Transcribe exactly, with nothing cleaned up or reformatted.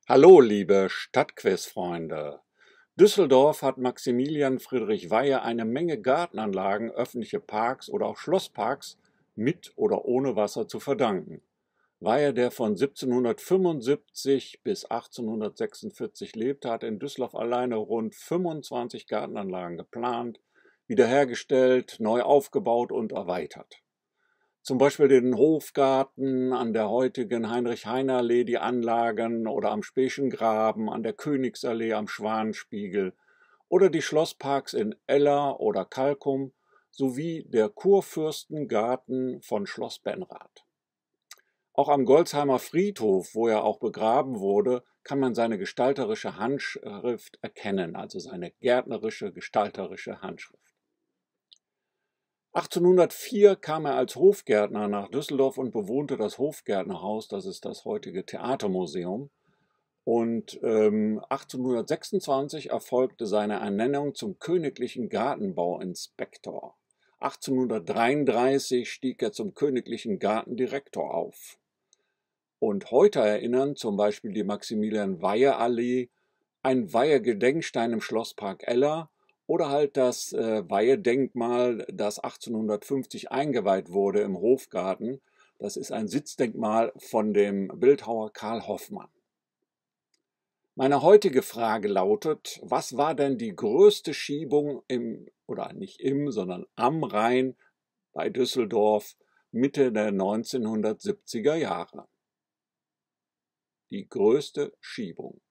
Hallo, liebe Stadtquizfreunde! Düsseldorf hat Maximilian Friedrich Weyer eine Menge Gartenanlagen, öffentliche Parks oder auch Schlossparks mit oder ohne Wasser zu verdanken. Weyer, der von siebzehnhundertfünfundsiebzig bis achtzehnhundertsechsundvierzig lebte, hat in Düsseldorf alleine rund fünfundzwanzig Gartenanlagen geplant, wiederhergestellt, neu aufgebaut und erweitert. Zum Beispiel den Hofgarten an der heutigen Heinrich-Heine-Allee, die Anlagen oder am Spee'schen Graben, an der Königsallee am Schwanenspiegel oder die Schlossparks in Eller oder Kalkum sowie der Kurfürstengarten von Schloss Benrath. Auch am Golzheimer Friedhof, wo er auch begraben wurde, kann man seine gestalterische Handschrift erkennen, also seine gärtnerische, gestalterische Handschrift. achtzehnhundertvier kam er als Hofgärtner nach Düsseldorf und bewohnte das Hofgärtnerhaus, das ist das heutige Theatermuseum. Und ähm, achtzehnhundertsechsundzwanzig erfolgte seine Ernennung zum königlichen Gartenbauinspektor. achtzehnhundertdreiunddreißig stieg er zum königlichen Gartendirektor auf. Und heute erinnern zum Beispiel die Maximilian-Weyer-Allee, ein Weyer-Gedenkstein im Schlosspark Eller oder halt das äh, Weyer-Denkmal, das achtzehnhundertfünfzig eingeweiht wurde im Hofgarten. Das ist ein Sitzdenkmal von dem Bildhauer Karl Hoffmann. Meine heutige Frage lautet: Was war denn die größte Schiebung im, oder nicht im, sondern am Rhein bei Düsseldorf Mitte der neunzehnhundertsiebziger Jahre? Die größte Schiebung.